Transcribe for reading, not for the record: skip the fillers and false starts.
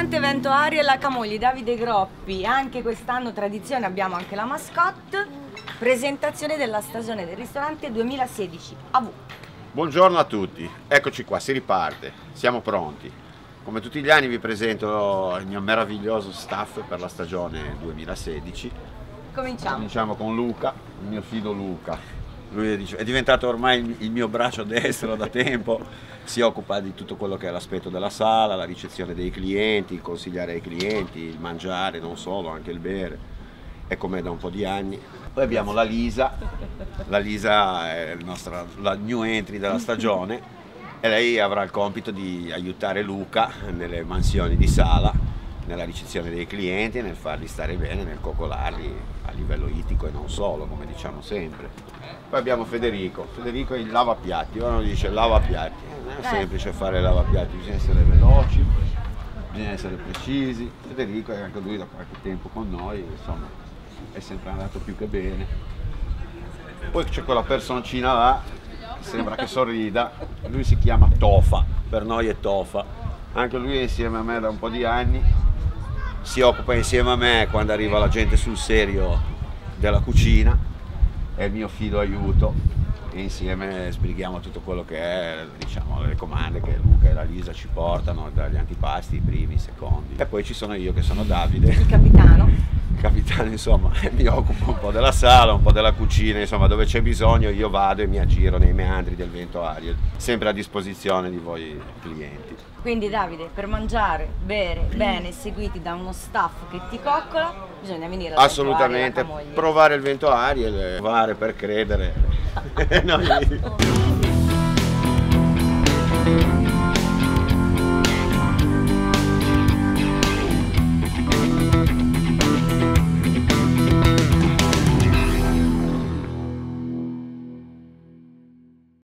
Ristorante Vento Ariel a Camogli, Davide Groppi. Anche quest'anno tradizione, abbiamo anche la mascotte. Presentazione della stagione del ristorante 2016 AV. Buongiorno a tutti, eccoci qua, si riparte, siamo pronti. Come tutti gli anni vi presento il mio meraviglioso staff per la stagione 2016. Cominciamo con Luca, il mio fido Luca. Lui è diventato ormai il mio braccio destro da tempo, si occupa di tutto quello che è l'aspetto della sala, la ricezione dei clienti, il consigliare ai clienti, il mangiare, non solo, anche il bere. È con me da un po' di anni. Poi abbiamo la Lisa è la new entry della stagione e lei avrà il compito di aiutare Luca nelle mansioni di sala, nella ricezione dei clienti, nel farli stare bene, nel coccolarli a livello ittico e non solo, come diciamo sempre. Poi abbiamo Federico è il lavapiatti, uno dice lavapiatti, non è semplice fare lavapiatti, bisogna essere veloci, bisogna essere precisi. Federico è anche lui da qualche tempo con noi, insomma, è sempre andato più che bene. Poi c'è quella personcina là, sembra che sorrida, lui si chiama Tofa, per noi è Tofa, anche lui è insieme a me da un po' di anni, si occupa insieme a me quando arriva la gente sul serio della cucina, è il mio fido aiuto e insieme sbrighiamo tutto quello che è, diciamo, le comande che Luca e la Lisa ci portano, dagli antipasti, i primi, i secondi. E poi ci sono io che sono Davide, il capitano. Il capitano, insomma, mi occupo un po' della sala, un po' della cucina, insomma, dove c'è bisogno io vado e mi aggiro nei meandri del Vento Ariel, sempre a disposizione di voi clienti. Quindi Davide, per mangiare, bere bene, seguiti da uno staff che ti coccola, bisogna venire al assolutamente, Vento Ariel a Camogli. provare il Vento Ariel, provare per credere.